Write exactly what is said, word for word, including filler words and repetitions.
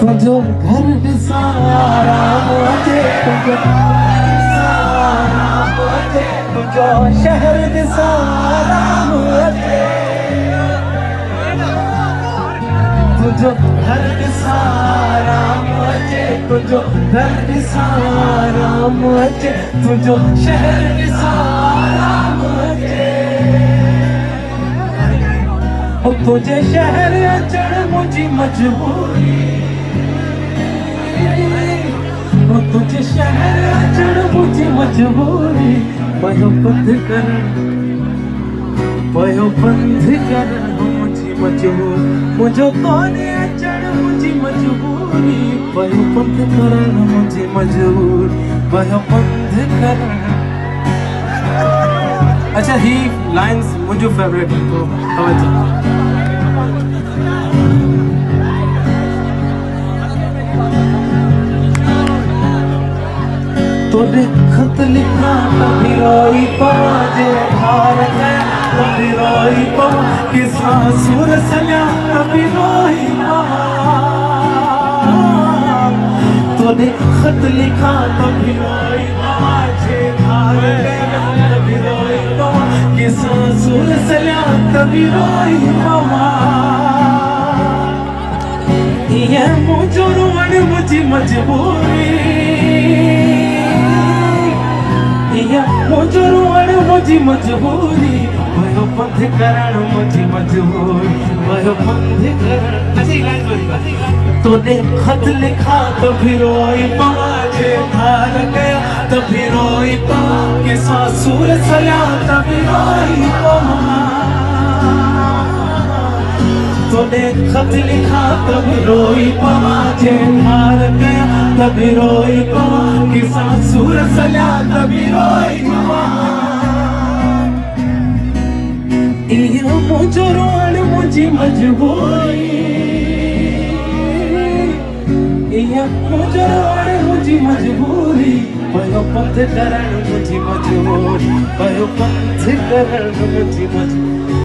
तुझो घर सारा मुझे, तुझो सारा मुझे, तुझो शहर सारा मुझे, तुझो घर सारा मुझे, तुझो घर सारा मुझे, तुझो शहर सारा मुझे। ओ तुझे शहर अचण मुझी मजबूरी, ओ तुझे शहर अचण मुझी मजबूरी। पयो पंध कर, पयो पंध कर मुझी मजबूरी, मुझो कोने अचण मुझी मजबूरी। पयो पंध कर मुझी मजबूरी, पयो पंध कर। अच्छा ही लाइन्स मुझो फेवरेट है तो तवज्जो। तोड़े खत लिखा कभी रोई पाजे हार गया, कभी रोई पा कि सासुर सया, कभी रोई पा। तोड़े खत लिखा कभी रोई पाजे हार गया, कभी रोई पा कि सासुर सया, कभी रोई पा। ये मुझो रोण मुझी मजबूरी, मुझो रोण मुझी मजबूरी। भयो पंध करण मुझी मजबूरी, भयो पंध करण। तूने खत लिखा कभी रोई पाजे हार गया, कभी रोई पा कि सासुर सया, कभी रोई पा। तूने खत लिखा कभी रोई पाजे हार गया, कभी रोई पा कि सासुर सया, कभी रोई पा। ये मुझो रोण मुझी मजबूरी, ये मुझो रोण मुझी मजबूरी। पयो पंध करण मुझी मजबूरी, पयो पंध करण मुझी मजबूरी।